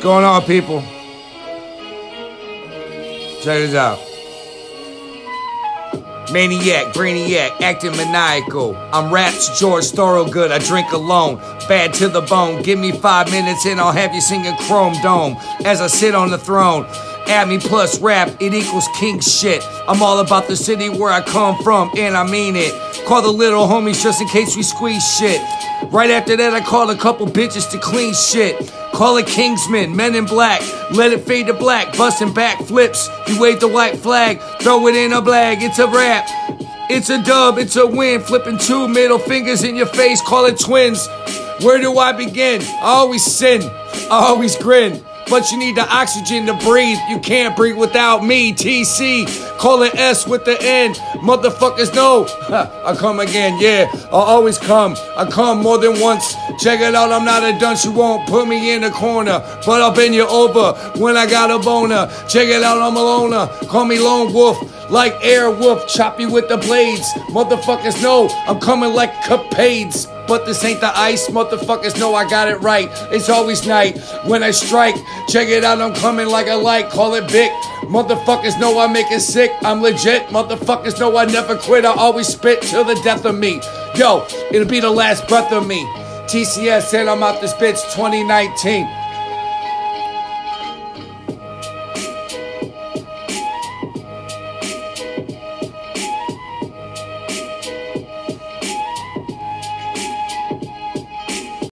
going on, people? Check this out. Maniac, brainiac, acting maniacal. I'm Raps George Thorogood, I drink alone. Bad to the bone, give me 5 minutes and I'll have you singing Chrome Dome. As I sit on the throne, add me plus rap, it equals king shit. I'm all about the city where I come from, and I mean it. Call the little homies just in case we squeeze shit. Right after that I called a couple bitches to clean shit. Call it Kingsman, Men in Black, let it fade to black, busting back flips. You wave the white flag, throw it in a blag, it's a rap. It's a dub, it's a win, flipping 2 middle fingers in your face, call it twins. Where do I begin? I always sin, I always grin. But you need the oxygen to breathe. You can't breathe without me. TC, call it S with the N. Motherfuckers know I come again, yeah, I always come. I come more than once. Check it out, I'm not a dunce. You won't put me in a corner, but I'll bend you over when I got a boner. Check it out, I'm a loner. Call me Lone Wolf, like Airwolf. Chop you with the blades. Motherfuckers know I'm coming like Capades. But this ain't the ice, motherfuckers know I got it right. It's always night when I strike. Check it out, I'm coming like a light, call it Bic. Motherfuckers know I make it sick, I'm legit. Motherfuckers know I never quit, I always spit till the death of me. Yo, it'll be the last breath of me. TCS said I'm out this bitch 2019.